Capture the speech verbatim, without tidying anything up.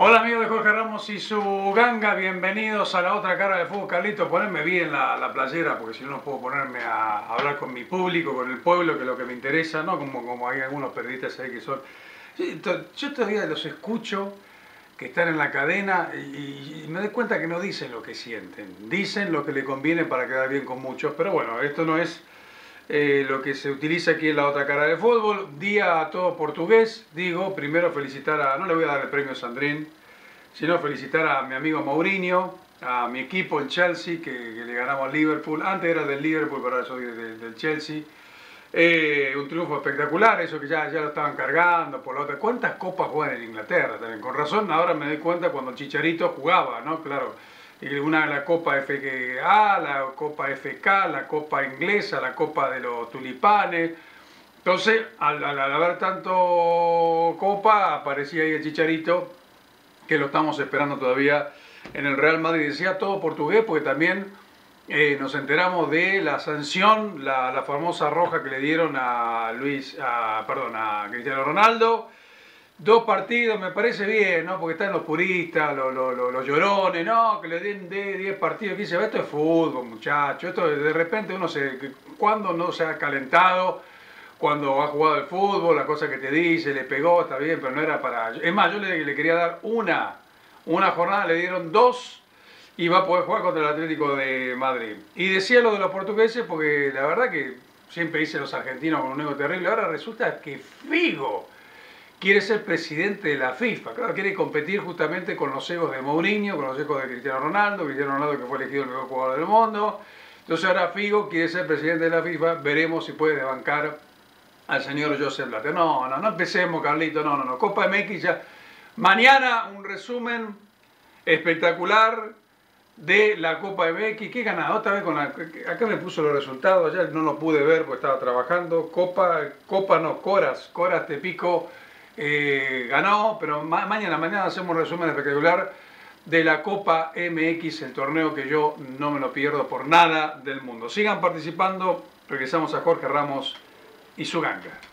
Hola amigos de Jorge Ramos y su ganga, bienvenidos a la otra cara del fútbol. Carlito, ponerme bien la, la playera porque si no no puedo ponerme a hablar con mi público, con el pueblo, que es lo que me interesa, ¿no? Como, como hay algunos periodistas ahí que son... Yo todavía los escucho que están en la cadena y, y me doy cuenta que no dicen lo que sienten, dicen lo que le conviene para quedar bien con muchos, pero bueno, esto no es... Eh, lo que se utiliza aquí en la otra cara del fútbol. Día a todo portugués. Digo, primero felicitar a, no le voy a dar el premio Sandrín, sino felicitar a mi amigo Mourinho, a mi equipo, el Chelsea, que, que le ganamos al Liverpool. Antes era del Liverpool, pero ahora soy de, de, del Chelsea. Eh, un triunfo espectacular, eso que ya, ya lo estaban cargando por la otra. ¿Cuántas copas juegan en Inglaterra también? Con razón, ahora me doy cuenta cuando el Chicharito jugaba, ¿no? Claro. Una la Copa F A, la Copa F K, la Copa Inglesa, la Copa de los Tulipanes. Entonces, al, al, al haber tanto Copa, aparecía ahí el Chicharito, que lo estamos esperando todavía en el Real Madrid. Decía todo portugués porque también eh, nos enteramos de la sanción, la, la famosa roja que le dieron a Luis, a, perdón, a Cristiano Ronaldo. Dos partidos, me parece bien, ¿no? Porque están los puristas, los, los, los, los llorones, ¿no? Que le den de diez partidos. Que dice, esto es fútbol, muchachos. Esto de repente uno se... ¿Cuándo no se ha calentado? Cuando ha jugado el fútbol, la cosa que te dice, le pegó, está bien, pero no era para... Es más, yo le, le quería dar una, una jornada, le dieron dos y va a poder jugar contra el Atlético de Madrid. Y decía lo de los portugueses porque la verdad que siempre dicen los argentinos con un ego terrible. Ahora resulta que Figo quiere ser presidente de la FIFA, claro, quiere competir justamente con los egos de Mourinho, con los egos de Cristiano Ronaldo, Cristiano Ronaldo que fue elegido el mejor jugador del mundo. Entonces ahora Figo quiere ser presidente de la FIFA, veremos si puede desbancar al señor Josep Blatter. No, no, no empecemos, Carlito, no, no, no, Copa M X ya. Mañana un resumen espectacular de la Copa M X. ¿Qué ganado? Otra vez con la... Acá me puso los resultados, ya no lo pude ver porque estaba trabajando. Copa, Copa no, Coras, Coras Tepico. Eh, ganó, pero ma mañana, mañana hacemos un resumen espectacular de la Copa M X, el torneo que yo no me lo pierdo por nada del mundo. Sigan participando, regresamos a Jorge Ramos y su ganga.